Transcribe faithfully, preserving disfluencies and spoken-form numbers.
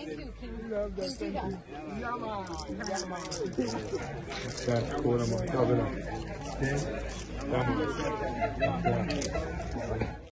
Thank you, King. Love that. Thank you. Yama. Yama. That's cool. I'm going to cover it up. Okay?